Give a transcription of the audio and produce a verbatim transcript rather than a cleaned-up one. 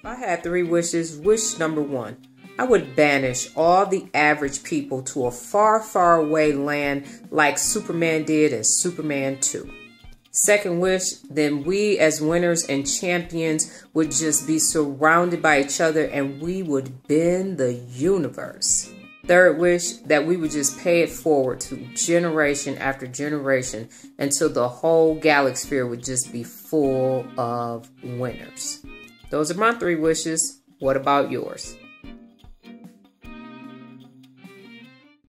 I had three wishes. Wish number one, I would banish all the average people to a far, far away land like Superman did in Superman two. Second wish, then we as winners and champions would just be surrounded by each other and we would bend the universe. Third wish, that we would just pay it forward to generation after generation until the whole galaxy would just be full of winners. Those are my three wishes. What about yours?